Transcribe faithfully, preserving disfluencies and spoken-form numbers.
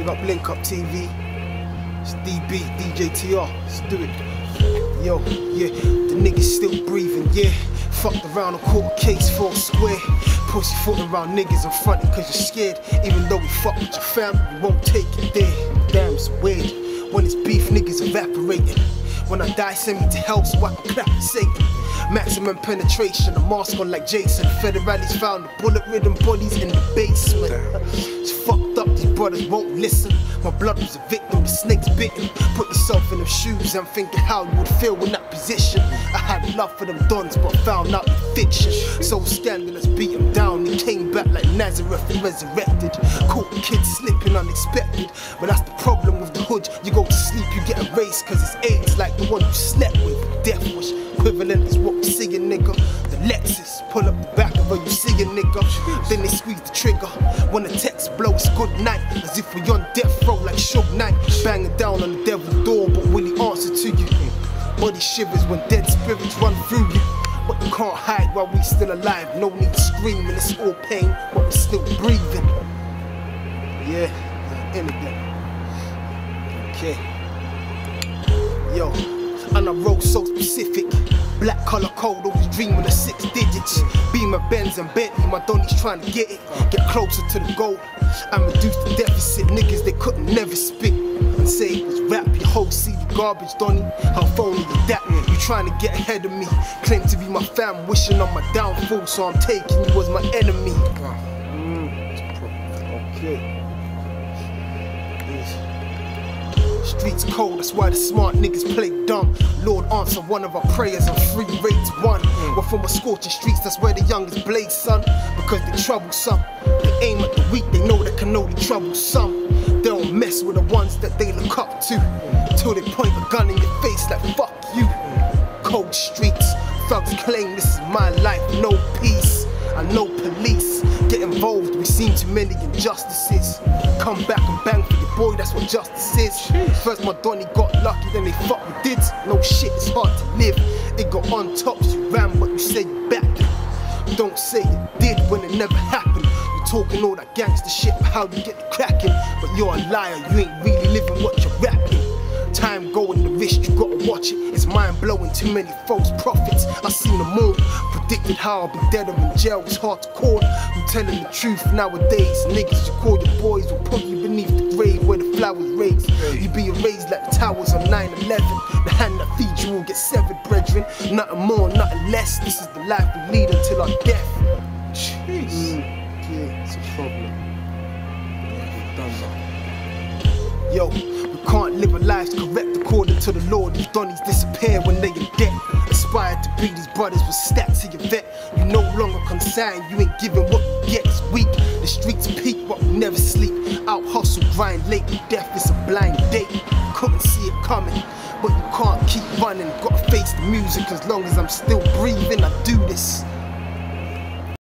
Big up Link Up T V. It's D B, D J T R. Let's do it. Yo, yeah, the niggas still breathing, yeah. Fucked around and caught a case for a square. Pussyfooting around niggas in front cause you're scared. Even though we fuck with your family, we won't take it there. Damn, it's weird. When it's beef, niggas evaporating. When I die, send me to hell so I can clap and Satan. Maximum penetration, a mask on like Jason. Federales found the bullet-ridden bodies in the basement. It's fucked up, these brothers won't listen. My blood was a victim, the snakes bitten. Put yourself in them shoes and thinking how you would feel in that position. I had love for them dons, but found out the fiction. So scandalous, beat him down, he came back like Nazareth and resurrected. Caught kids slipping unexpected, but that's the problem with the hood. You go to sleep, you get erased, cause it's AIDS like the one you slept with. Death wish, equivalent is what we see a nigga. The Lexus, pull up the back of her, you see a nigga. Then they squeeze the trigger. When the text blows, good night. As if we on death row like Suge Knight. Banging down on the devil's door, but will he answer to you? Body shivers when dead spirits run through you. But you can't hide while we still alive. No need to scream, and it's all pain, but we're still breathing. Yeah, in again. Okay. Yo, and I wrote so specific. Black color code, always dreaming of six digits. Beamer, Benz and Bentley, my Donnie's trying to get it. Get closer to the goal and reduce the deficit. Niggas, they couldn't never spit and say it was rap. Your whole C D garbage, Donnie. How phony is that? You trying to get ahead of me. Claim to be my fam, wishing on my downfall. So I'm taking you as my enemy. Mm. Okay. Streets cold, that's why the smart niggas play dumb. Lord, answer one of our prayers and free rates one. We're from the scorching streets, that's where the youngest blaze, son. Because they troublesome. They aim at the weak, they know they can only trouble some. They don't mess with the ones that they look up to. Till they point a gun in your face like fuck you. Cold streets, thugs claim this is my life, no peace. I know police get involved, we've seen too many injustices. Come back and bang for your boy, that's what justice is. First my Donnie got lucky, then they fuck with dids. No shit, it's hard to live. It got on top, you ran, but you say you backed it. Don't say you did when it never happened. You're talking all that gangster shit, but how you get the cracking? But you're a liar, you ain't really living what you're rapping. Time going the wrist, you gotta watch it. It's mind blowing, too many false prophets. I seen the moon, predicted how I'll be dead or in jail. It's hard to call. I'm telling the truth nowadays. Niggas you call your boys will put you beneath the grave where the flowers raised. You be erased like the towers on nine eleven. The hand that feeds you will get severed, brethren. Nothing more, nothing less. This is the life we lead until our death. Jeez. Mm, yeah, it's a problem. Yeah, we've done that. Yo. Can't live our lives correct according to the law. These Donnies disappear when they in debt. Aspire to be these brothers with stats to your vet. You no longer consigned, you ain't giving what you get. It's weak, the streets peak but we never sleep. Out hustle, grind late, death is a blind date. Couldn't see it coming, but you can't keep running. Gotta face the music as long as I'm still breathing, I do this.